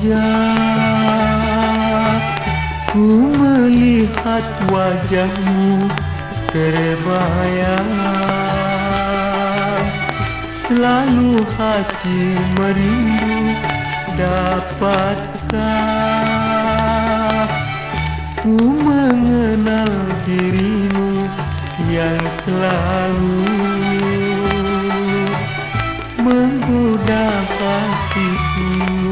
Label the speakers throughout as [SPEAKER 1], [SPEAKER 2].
[SPEAKER 1] Semenjak ku melihat wajahmu terbayang, selalu hati merindu, dapatkah ku mengenal dirimu yang selalu menggoda hatiku.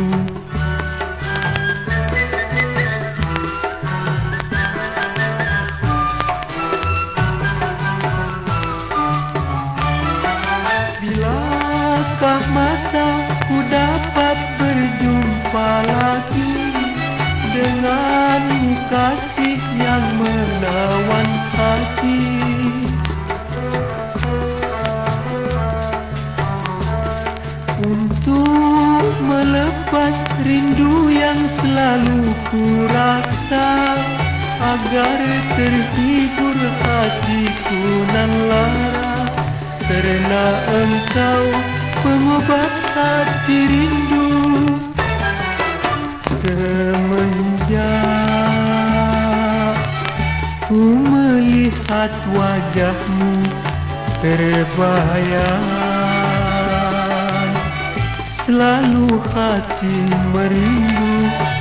[SPEAKER 1] Bilakah masa ku dapat berjumpa lagi denganmu, kasih yang menawan hati. Untuk melepas rindu yang selalu ku rasa, agar terhibur hatiku nan lara, karena engkau pengobat hati rindu. Semenjak ku melihat wajahmu terbayang, selalu hati merindu,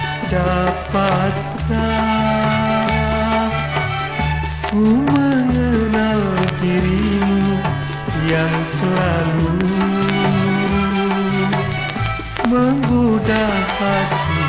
[SPEAKER 1] dapatkah ku mengenal dirimu yang selalu menggoda hati.